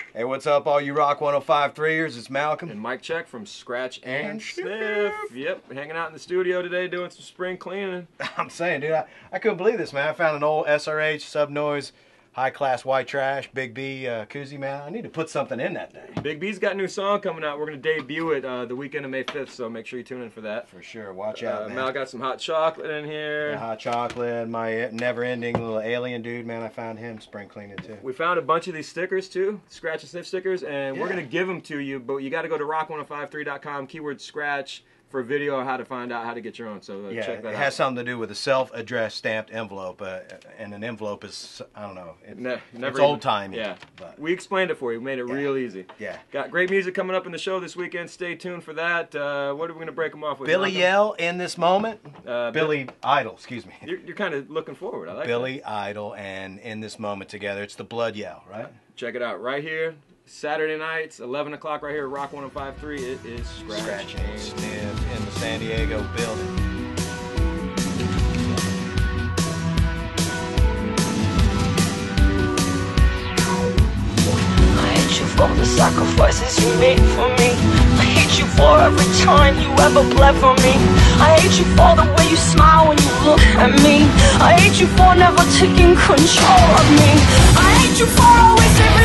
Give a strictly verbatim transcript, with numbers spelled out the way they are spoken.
Hey, what's up, all you Rock one oh five threeers? It's Malcolm. And Mike Check from Scratch and, And Sniff. Sniff. Yep, hanging out in the studio today doing some spring cleaning. I'm saying, dude, I, I couldn't believe this, man. I found an old S R H, Sub-Noise, high-class white trash, Big B uh, koozie, man. I need to put something in that thing. Big B's got a new song coming out. We're going to debut it uh, the weekend of May fifth, so make sure you tune in for that. For sure. Watch out, Uh, man. Mal got some hot chocolate in here. Yeah, hot chocolate, my never-ending little alien dude, man. I found him spring cleaning, too. We found a bunch of these stickers, too, Scratch and Sniff stickers, and Yeah. we're going to give them to you, but you got to go to rock one oh five three dot com, keyword Scratch, for a video on how to find out how to get your own, so uh, Yeah, check that it out. has something to do with a self-addressed stamped envelope, uh, and an envelope is, I don't know, it's, Ne never it's even- old-timey. Yeah, But, we explained it for you. We made it Yeah. real easy. yeah. Got great music coming up in the show this weekend. Stay tuned for that. Uh, what are we going to break them off with? Billy Malcolm? Yell in this moment. Uh, Billy Idol, excuse me. You're, you're kind of looking forward. I like Billy Idol and In This Moment together. It's the Blood Yell, right? that. Check it out right here. Saturday nights, eleven o'clock right here at Rock one oh five three. It is Scratch, Scratch and Sniff in the San Diego building. I hate you for the sacrifices you made for me. I hate you for every time you ever bled for me. I hate you for the way you smile when you look at me. I hate you for never taking control of me. I hate you for always saving